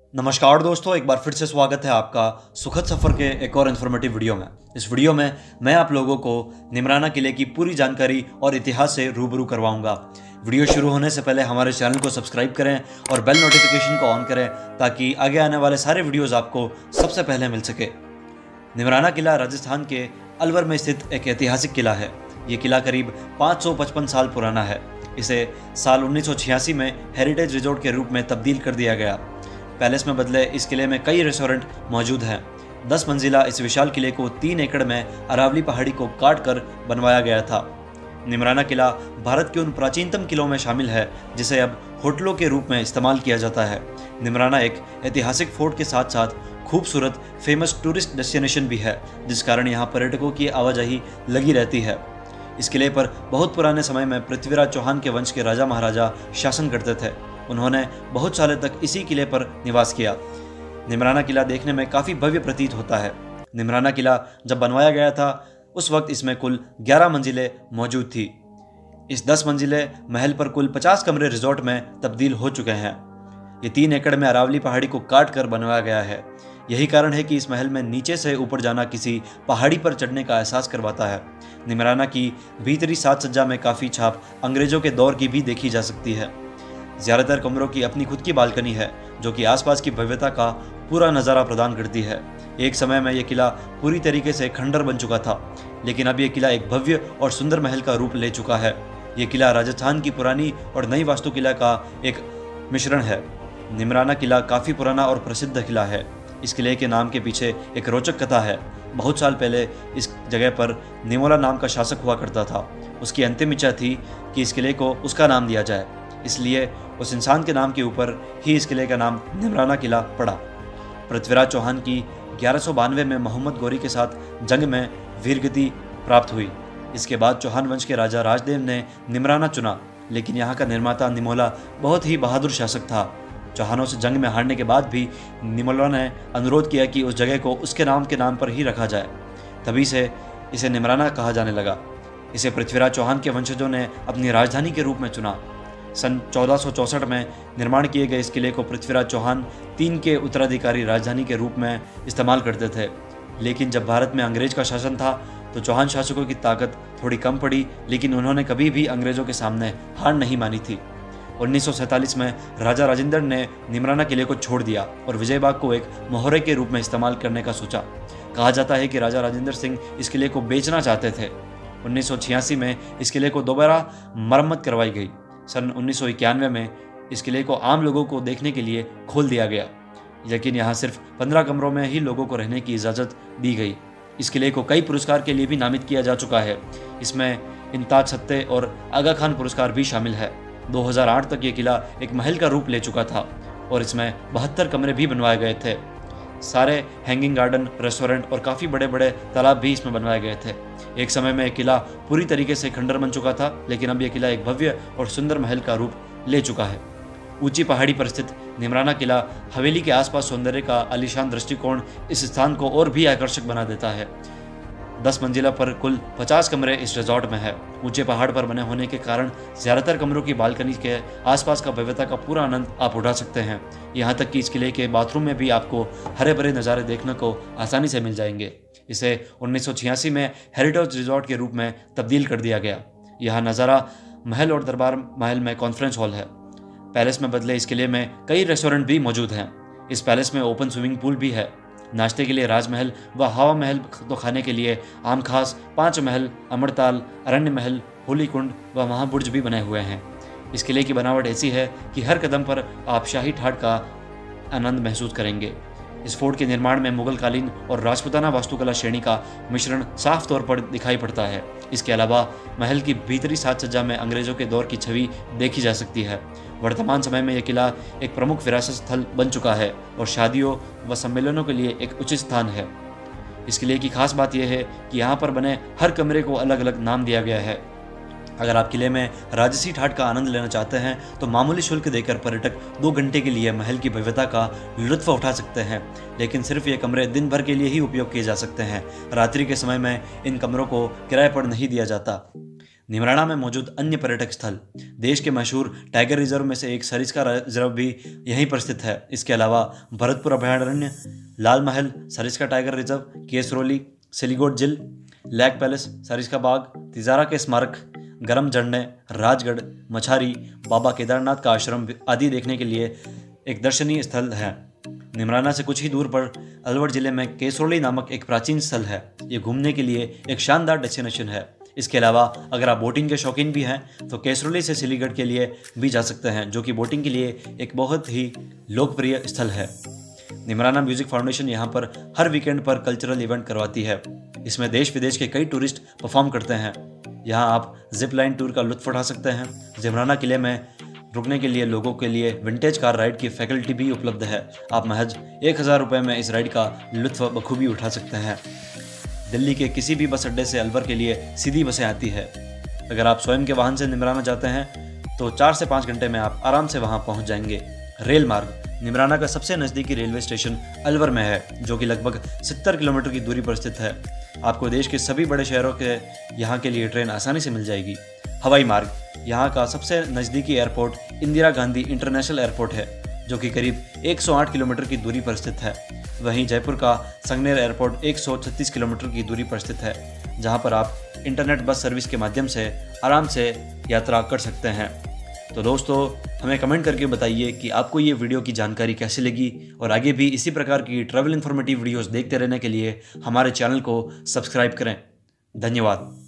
नमस्कार दोस्तों, एक बार फिर से स्वागत है आपका सुखद सफ़र के एक और इन्फॉर्मेटिव वीडियो में। इस वीडियो में मैं आप लोगों को निमराना किले की पूरी जानकारी और इतिहास से रूबरू करवाऊंगा। वीडियो शुरू होने से पहले हमारे चैनल को सब्सक्राइब करें और बेल नोटिफिकेशन को ऑन करें ताकि आगे आने वाले सारे वीडियोज़ आपको सबसे पहले मिल सके। निमराना किला राजस्थान के अलवर में स्थित एक ऐतिहासिक किला है। ये किला करीब 555 साल पुराना है। इसे साल 1986 में हेरिटेज रिजॉर्ट के रूप में तब्दील कर दिया गया। पैलेस में बदले इस किले में कई रेस्टोरेंट मौजूद हैं। 10 मंजिला इस विशाल किले को 3 एकड़ में अरावली पहाड़ी को काट कर बनवाया गया था। निमराना किला भारत के उन प्राचीनतम किलों में शामिल है जिसे अब होटलों के रूप में इस्तेमाल किया जाता है। निमराना एक ऐतिहासिक फोर्ट के साथ साथ खूबसूरत फेमस टूरिस्ट डेस्टिनेशन भी है, जिस कारण यहाँ पर्यटकों की आवाजाही लगी रहती है। इस किले पर बहुत पुराने समय में पृथ्वीराज चौहान के वंश के राजा महाराजा शासन करते थे। उन्होंने बहुत सालों तक इसी किले पर निवास किया। निमराना किला देखने में काफ़ी भव्य प्रतीत होता है। निमराना किला जब बनवाया गया था उस वक्त इसमें कुल 11 मंजिलें मौजूद थी। इस 10 मंजिले महल पर कुल 50 कमरे रिजॉर्ट में तब्दील हो चुके हैं। ये 3 एकड़ में अरावली पहाड़ी को काट कर बनवाया गया है। यही कारण है कि इस महल में नीचे से ऊपर जाना किसी पहाड़ी पर चढ़ने का एहसास करवाता है। निमराना की भीतरी साज सज्जा में काफ़ी छाप अंग्रेजों के दौर की भी देखी जा सकती है। ज़्यादातर कमरों की अपनी खुद की बालकनी है जो कि आसपास की भव्यता का पूरा नज़ारा प्रदान करती है। एक समय में यह किला पूरी तरीके से खंडर बन चुका था, लेकिन अब यह किला एक भव्य और सुंदर महल का रूप ले चुका है। यह किला राजस्थान की पुरानी और नई वास्तुकला का एक मिश्रण है। निमराना किला काफ़ी पुराना और प्रसिद्ध किला है। इस किले के नाम के पीछे एक रोचक कथा है। बहुत साल पहले इस जगह पर निमोला नाम का शासक हुआ करता था। उसकी अंतिम इच्छा थी कि इस किले को उसका नाम दिया जाए, इसलिए उस इंसान के नाम के ऊपर ही इस किले का नाम निमराना किला पड़ा। पृथ्वीराज चौहान की 1192 में मोहम्मद गौरी के साथ जंग में वीरगति प्राप्त हुई। इसके बाद चौहान वंश के राजा राजदेव ने निमराना चुना, लेकिन यहाँ का निर्माता निमोला बहुत ही बहादुर शासक था। चौहानों से जंग में हारने के बाद भी निमोला ने अनुरोध किया कि उस जगह को उसके नाम के नाम पर ही रखा जाए। तभी से इसे निमराना कहा जाने लगा। इसे पृथ्वीराज चौहान के वंशजों ने अपनी राजधानी के रूप में चुना। सन 1464 में निर्माण किए गए इस किले को पृथ्वीराज चौहान 3 के उत्तराधिकारी राजधानी के रूप में इस्तेमाल करते थे। लेकिन जब भारत में अंग्रेज का शासन था तो चौहान शासकों की ताकत थोड़ी कम पड़ी, लेकिन उन्होंने कभी भी अंग्रेजों के सामने हार नहीं मानी थी। 1947 में राजा राजेंद्र ने निमराना किले को छोड़ दिया और विजयबाग को एक मोहरे के रूप में इस्तेमाल करने का सोचा। कहा जाता है कि राजा राजेंद्र सिंह इस किले को बेचना चाहते थे। 1986 में इस किले को दोबारा मरम्मत करवाई गई। सन 1991 में इस किले को आम लोगों को देखने के लिए खोल दिया गया, लेकिन यहाँ सिर्फ 15 कमरों में ही लोगों को रहने की इजाज़त दी गई। इस किले को कई पुरस्कार के लिए भी नामित किया जा चुका है। इसमें इम्ताज सत्ते और आगा खान पुरस्कार भी शामिल है। 2008 तक ये किला एक महल का रूप ले चुका था और इसमें 72 कमरे भी बनवाए गए थे। सारे हैंगिंग गार्डन, रेस्टोरेंट और काफ़ी बड़े बड़े तालाब भी इसमें बनवाए गए थे। एक समय में किला पूरी तरीके से खंडर बन चुका था, लेकिन अब यह किला एक भव्य और सुंदर महल का रूप ले चुका है। ऊंची पहाड़ी पर स्थित निमराना किला हवेली के आसपास सौंदर्य का आलीशान दृष्टिकोण इस स्थान को और भी आकर्षक बना देता है। 10 मंजिला पर कुल 50 कमरे इस रिजॉर्ट में है। ऊंचे पहाड़ पर बने होने के कारण ज़्यादातर कमरों की बालकनी के आसपास का भव्यता का पूरा आनंद आप उठा सकते हैं। यहाँ तक कि इस किले के बाथरूम में भी आपको हरे भरे नज़ारे देखने को आसानी से मिल जाएंगे। इसे 1986 में हेरिटेज रिजॉर्ट के रूप में तब्दील कर दिया गया। यह नज़ारा महल और दरबार महल में कॉन्फ्रेंस हॉल है। पैलेस में बदले इस किले में कई रेस्टोरेंट भी मौजूद हैं। इस पैलेस में ओपन स्विमिंग पूल भी है। नाश्ते के लिए राजमहल व हवा महल, तो खाने के लिए आम खास, 5 महल, अमरताल, अरण्य महल, होली कुंड व महाबुर्ज भी बने हुए हैं। इस किले की बनावट ऐसी है कि हर कदम पर आप शाही ठाट का आनंद महसूस करेंगे। इस फोर्ट के निर्माण में मुगलकालीन और राजपूताना वास्तुकला श्रेणी का मिश्रण साफ तौर पर दिखाई पड़ता है। इसके अलावा महल की भीतरी साज सज्जा में अंग्रेजों के दौर की छवि देखी जा सकती है। वर्तमान समय में यह किला एक प्रमुख विरासत स्थल बन चुका है और शादियों व सम्मेलनों के लिए एक उचित स्थान है। इस किले की खास बात यह है कि यहाँ पर बने हर कमरे को अलग अलग नाम दिया गया है। अगर आप किले में राजसी ठाट का आनंद लेना चाहते हैं तो मामूली शुल्क देकर पर्यटक 2 घंटे के लिए महल की भव्यता का लुत्फ उठा सकते हैं, लेकिन सिर्फ ये कमरे दिन भर के लिए ही उपयोग किए जा सकते हैं। रात्रि के समय में इन कमरों को किराए पर नहीं दिया जाता। निमराना में मौजूद अन्य पर्यटक स्थल, देश के मशहूर टाइगर रिजर्व में से एक सरिस्का रिजर्व भी यहीं पर स्थित है। इसके अलावा भरतपुर अभयारण्य, लाल महल सरिस्का टाइगर रिजर्व, केसरोली, सिलीगोट झील, लेक पैलेस, सरिस्का बाग, तिजारा के स्मारक, गरम झरने, राजगढ़, मछारी, बाबा केदारनाथ का आश्रम आदि देखने के लिए एक दर्शनीय स्थल है। निमराना से कुछ ही दूर पर अलवर जिले में केसरोली नामक एक प्राचीन स्थल है। ये घूमने के लिए एक शानदार डेस्टिनेशन है। इसके अलावा अगर आप बोटिंग के शौकीन भी हैं तो केसरोली से सिलीगढ़ के लिए भी जा सकते हैं, जो कि बोटिंग के लिए एक बहुत ही लोकप्रिय स्थल है। निमराना म्यूजिक फाउंडेशन यहाँ पर हर वीकेंड पर कल्चरल इवेंट करवाती है। इसमें देश विदेश के कई टूरिस्ट परफॉर्म करते हैं। यहाँ आप जिप लाइन टूर का लुत्फ उठा सकते हैं। निमराना किले में रुकने के लिए लोगों के लिए विंटेज कार राइड की फैकल्टी भी उपलब्ध है। आप महज 1000 रुपये में इस राइड का लुत्फ बखूबी उठा सकते हैं। दिल्ली के किसी भी बस अड्डे से अलवर के लिए सीधी बसें आती है। अगर आप स्वयं के वाहन से निमराना जाते हैं तो 4 से 5 घंटे में आप आराम से वहां पहुंच जाएंगे। रेल मार्ग, निमराना का सबसे नज़दीकी रेलवे स्टेशन अलवर में है, जो कि लगभग 70 किलोमीटर की दूरी पर स्थित है। आपको देश के सभी बड़े शहरों के यहाँ के लिए ट्रेन आसानी से मिल जाएगी। हवाई मार्ग, यहाँ का सबसे नज़दीकी airport Indira Gandhi international airport है, जो कि करीब 108 किलोमीटर की दूरी पर स्थित है। वहीं जयपुर का संगनेर एयरपोर्ट 136 किलोमीटर की दूरी पर स्थित है, जहाँ पर आप इंटरनेट बस सर्विस के माध्यम से आराम से यात्रा कर सकते हैं। तो दोस्तों, हमें कमेंट करके बताइए कि आपको ये वीडियो की जानकारी कैसी लगी, और आगे भी इसी प्रकार की ट्रैवल इन्फॉर्मेटिव वीडियोस देखते रहने के लिए हमारे चैनल को सब्सक्राइब करें। धन्यवाद।